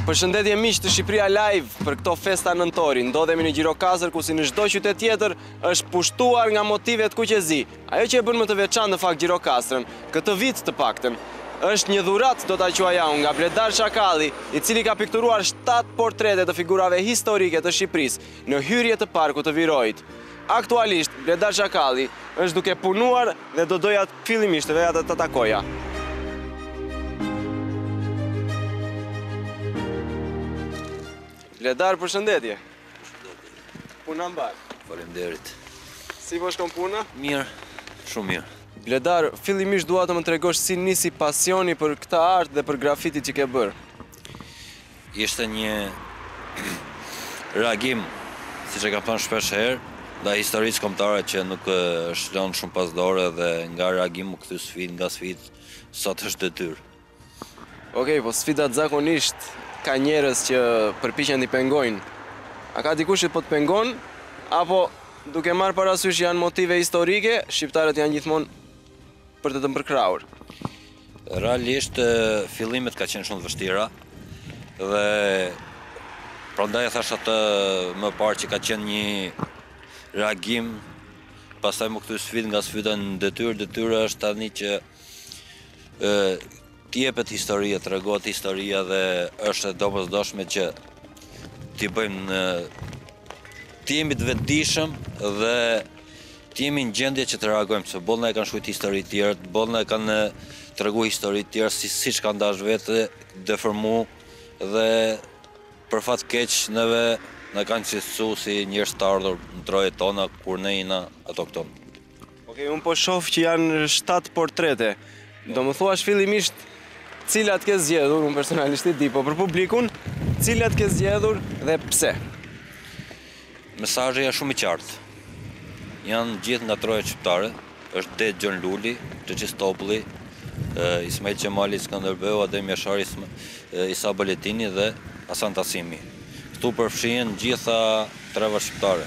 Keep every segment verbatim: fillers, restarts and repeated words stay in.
Përshëndetje miq të Shqipëria Live për këto festa nëntori. Ndodhemi në Gjirokastër ku si në çdo qytet tjetër është pushtuar nga motive të kuqezi. Ajo që e bën më të veçantë në fakt Gjirokastrën, këtë vit të paktën, është një dhuratë do ta quaja unë nga Bledar Çakalli, i cili ka pikturuar shtatë portrete të figurave historike të Shqipërisë në hyrje të parkut të Virojit. Aktualisht Bledar Çakalli është duke punuar dhe do doja fillimisht të veja të të takoja. Bledar, përshëndetje. Puna mbar. Faleminderit. Si po shkon puna? Mirë, shumë mirë. Bledar, fillimisht dua të më tregosh si nisi pasioni për këtë art dhe për grafitit që ke bërë. Ishte një reagim, siç e kam thënë shpesh herë, ndaj historisë kombëtare që nuk është lënë shumë pas dore dhe nga reagimi u kthy sfidë nga sfidë, sot është detyrë. Okej, po sfidat zakonisht ka njerëz që përpiqen t'i pengojnë. A ka dikush që po të pengon, apo duke marrë parasysh janë motive historike, shqiptarët janë gjithmonë për të të përkrahur? Realisht fillimet ka qenë shumë të vështira dhe prandaj e thash atë më parë që ka qenë një reagim, pastaj më kthy sfidë nga sfida në detyrë. Detyra është tani që e, t'jepet historia, të tregohet historia dhe është e domosdoshme që t'i bëjmë t'i jemi të vetëdijshëm dhe t'i jemi në gjendje që të reagojmë, se bollna e kanë shkruajtur histori të tjera, bollna e kanë treguar histori të tjera si siç kanë dashur vetë, deformu dhe për fat keq neve na kanë cilësuar si njerëz të ardhur në trojet tona kur ne jena autokton. Okej, unë po shoh që janë shtatë portrete. Do më thuash fillimisht cilat ke zgjedhur, unë personalisht i di, po për publikun, cilat ke zgjedhur dhe pse? Mesazhi është shumë i qartë. Janë gjithë nga trojet shqiptare, është Det Gjon Luli, Xhexhistopulli, Ismail Qemali Skënderbeu, Adem Jashari, Isa Baletini dhe Hasan Tasimi. Këtu përfshihen gjitha trevat shqiptare.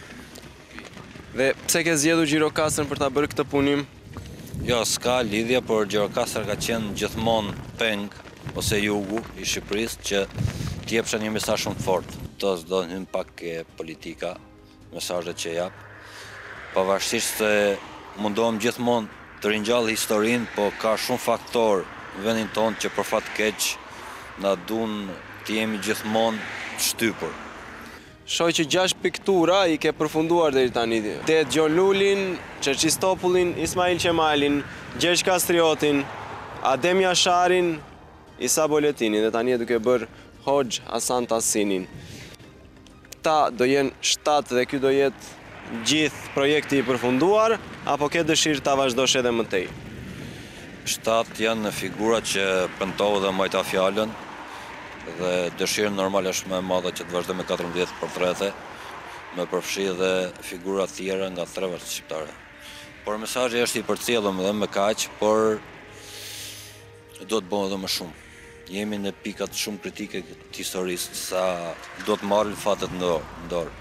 Dhe pse ke zgjedhur Gjirokastrën për ta bërë këtë punim? Jo, s'ka lidhje, por Gjirokastra ka qenë gjithmonë peng ose jugu i Shqipërisë që t'jepsha një mesazh shumë të fortë. To s'do të hym pak ke politika, mesazhet që jap. Pavarësisht se mundohem gjithmonë të ringjall historinë, po ka shumë faktor në vendin tonë që për fat keq na duan të jemi gjithmonë të shtypur. Shoh që gjashtë piktura i ke përfunduar deri tani. Det Gjon Lulin, Xhexhistopullin, Ismail Qemalin, Gjergj Kastriotin, Adem Jasharin, Isa Baletinin dhe tani e duke bërë Hoxh Hasan Tasinin. Këta do jenë shtatë dhe ky do jetë gjithë projekti i përfunduar, apo ke dëshirë ta vazhdosh edhe më tej? Shtatë janë figura që premtova dhe majta fjalën, dhe dëshirën normal është më e madhe që të vazhdoj me katërmbëdhjetë portrete, me përfshi dhe figura të tjera nga trevat shqiptare. Por mesazhi është i përcjellëm dhe më kaq, por do të bëjmë edhe më shumë. Jemi në pikat shumë kritike të historisë, sa do të marrin fatet në dorë.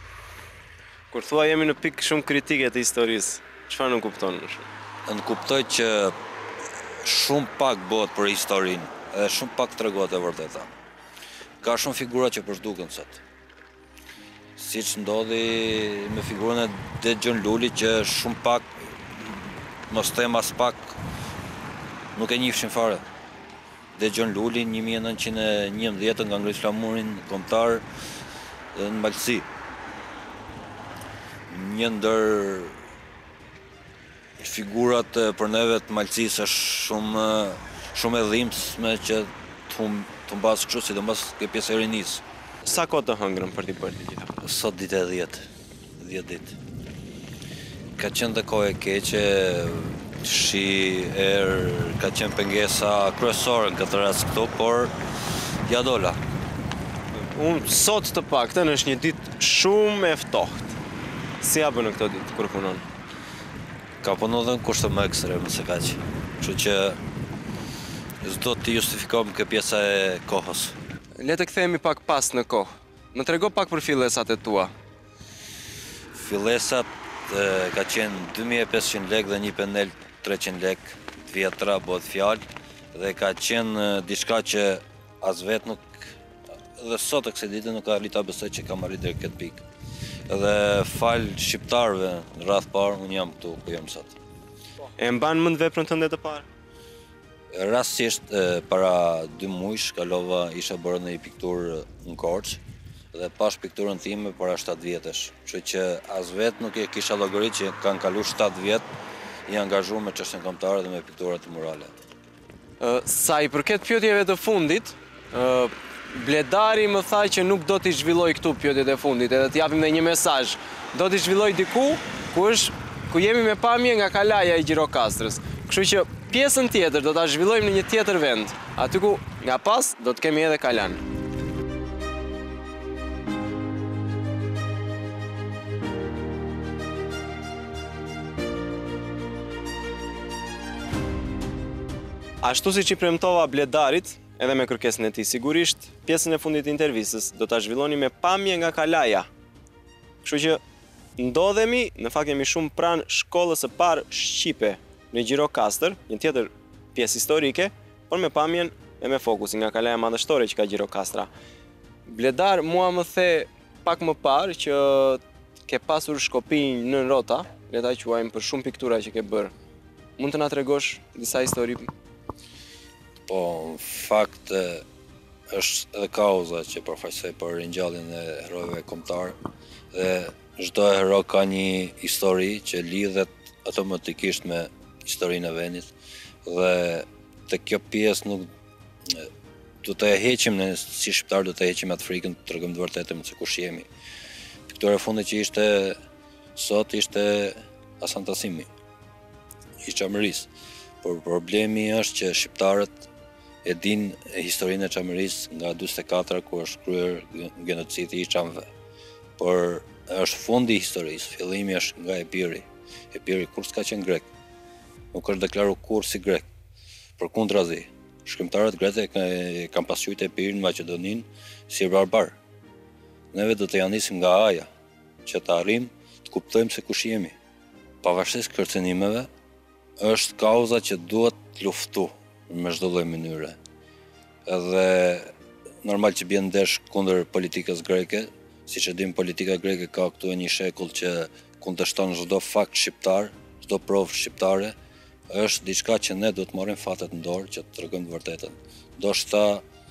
Kur thua jemi në pikë shumë kritike të historisë, çfarë nuk kupton? Në kuptoj që shumë pak bëhet për historinë, edhe shumë pak tregohet e vërteta. Ka shumë figura që përshduken sot. Siç ndodhi me figurën e Det Gjon Luli që shumë pak, mos them as pak, nuk e njihshin fare. Det Gjon Luli një mijë e nëntëqind e njëmbëdhjetë nga ngrit flamurin kombëtar në Malësi. Një ndër figurat për neve të Malësisë është shumë shumë e dhimbshme që të humbas kështu, sidomos ke pjesë e rinisë. Sa kohë të hëngrëm për t'i bërë të gjitha? Sot ditë e dhjetë, dhjetë ditë. Ka qenë dhe kohë e keqe, shi, erë, ka qenë pengesa kryesore në këtë rast këtu, por ja dola. Unë sot të paktën është një ditë shumë e ftohtë. Si ja bën në këtë ditë kur punon? Ka punon dhe në kushte më ekstreme se kaq. Kështu që s'do të justifikojmë këtë pjesa e kohës. Le të kthehemi pak pas në kohë. Më trego pak për fillesat e tua. Fillesat e, ka qenë dy mijë e pesëqind lekë dhe një penel treqind lekë, të vjetra bëhet fjalë, dhe ka qenë diçka që as vetë nuk dhe sot e kësaj dite nuk ka arrita besoj që kam arrit deri këtë pikë. Edhe fal shqiptarëve në radh parë, unë jam këtu ku jam sot. E mban mend veprën tënde të parë? Rastisht para dy muajsh kalova isha bërë në një pikturë në Korçë dhe pash pikturën time para shtatë vjetësh. Kështu që as vetë nuk e kisha llogarit që kanë kaluar shtatë vjet i angazhuar me çështjen kombëtare dhe me pikturat murale. Sa i përket pyetjeve të fundit, Bledari më tha që nuk do t'i zhvilloj këtu pyetjet e fundit, edhe t'japim dhe një mesazh. Do t'i zhvilloj diku ku është ku jemi me pamje nga kalaja e Gjirokastrës. Kështu që pjesën tjetër do ta zhvillojmë në një tjetër vend, aty ku nga pas do të kemi edhe kalan. Ashtu si që i premtova Bledarit, edhe me kërkesën e tij, sigurisht pjesën e fundit të intervistës do ta zhvilloni me pamje nga kalaja. Kështu që ndodhemi, në fakt jemi shumë pranë shkollës së parë shqipe në Gjirokastër, një tjetër pjesë historike, por me pamjen e me fokusin nga kalaja madhështore që ka Gjirokastra. Bledar mua më the pak më parë që ke pasur shkopinj në rrota, le ta quajmë, për shumë piktura që ke bërë. Mund të na tregosh disa histori? Po, në fakt është edhe kauza që përfaqësoj për ringjalljen e herojve kombëtar dhe çdo hero ka një histori që lidhet automatikisht me historinë e vendit dhe të kjo pjesë nuk do të e heqim ne si shqiptar, do të heqim atë frikën të tregojmë të vërtetën se kush jemi. Piktura e fundit që ishte sot ishte Hasan Tasimi, i Çamërisë. Por problemi është që shqiptarët e din historinë e Çamërisë nga dyzet e katër ku është kryer genocidi i çamëve. Por është fundi i historisë, fillimi është nga Epiri. Epiri kur s'ka qenë grek, nuk është deklaruar kur si grek. Përkundrazi, shkrimtarët gretë kanë pasqyrë Epirin në Maqedoninë si barbar. Neve do të ja nisim nga Aja, që të arrijmë të kuptojmë se kush jemi. Pavarësisht kërcënimeve, është kauza që duhet të luftu me çdo lloj mënyre. Edhe normal që bjen ndesh kundër politikës greke, siç e dim politika greke ka këtu një shekull që kundërshton çdo fakt shqiptar, çdo provë shqiptare, është diçka që ne do të marrim fatet në dorë që të tregojmë të vërtetën. Ndoshta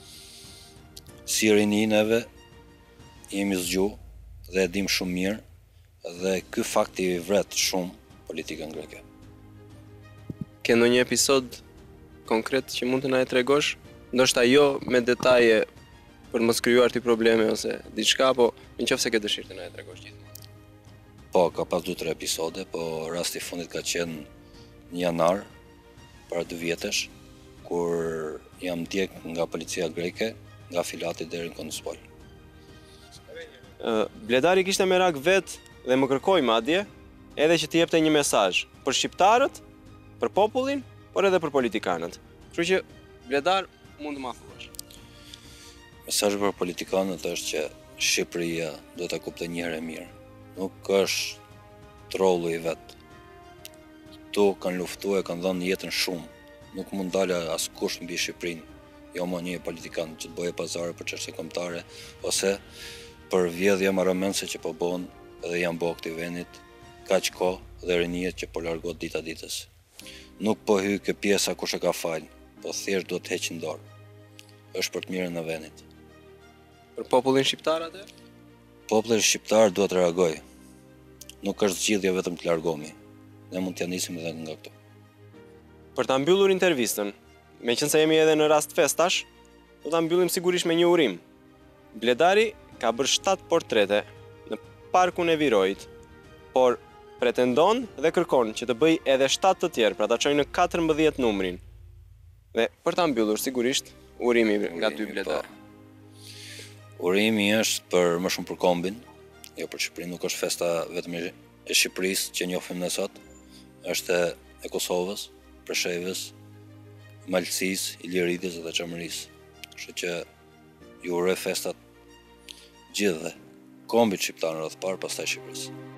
si rini neve jemi zgju dhe e dim shumë mirë dhe ky fakt i vret shumë politikën greke. Ke ndonjë episod konkret që mund të na e tregosh? Ndoshta jo me detaje për mos krijuar ti probleme ose diçka, po nëse ke dëshirë të na e tregosh gjithmonë. Po, ka pas dy tre episode, po rasti i fundit ka qenë në janar, para dy vjetësh, kur jam ndjek nga policia greke, nga Filati deri në Konspol. Bledari kishte merak vet dhe më kërkoi madje edhe që t'i jepte një mesazh për shqiptarët, për popullin, por edhe për politikanët. Kështu që Bledar mund të ma thuash. Mesazhi për politikanët është që Shqipëria do ta kuptojë një herë e mirë. Nuk është trollu i vet. Kto kanë luftuar, kanë dhënë jetën shumë. Nuk mund dalë askush mbi Shqipërinë, jo më një politikan që të bëjë pazare për çështje kombëtare ose për vjedhje marrëmendse që po bëhen edhe janë bërë këtij vendit kaq kohë dhe riniet që po largohet dita ditës. Nuk po hy kë pjesa kush e ka fal, po thjesht do të heqin dorë. Është për të mirën e vendit. Për popullin shqiptar atë? Populli shqiptar duhet të reagojë. Nuk është zgjidhje vetëm të largohemi. Ne mund t'ja nisim edhe nga këtu. Për ta mbyllur intervistën, meqense jemi edhe në rast festash, do ta mbyllim sigurisht me një urim. Bledari ka bërë shtatë portrete në parkun e Virojit, por pretendon dhe kërkon që të bëj edhe shtatë të tjerë, pra ta çojë në katërmbëdhjetë numrin. Dhe për ta mbyllur sigurisht urimi nga ty Bledar. Urimi është për më shumë për kombin, jo për Shqipërinë, nuk është festa vetëm e Shqipërisë që njohim ne sot, është e Kosovës, Preshevës, Malësisë, Iliridës dhe Çamërisë. Kështu që ju uroj festat gjithëve, kombit shqiptar në radh parë, pastaj Shqipërisë.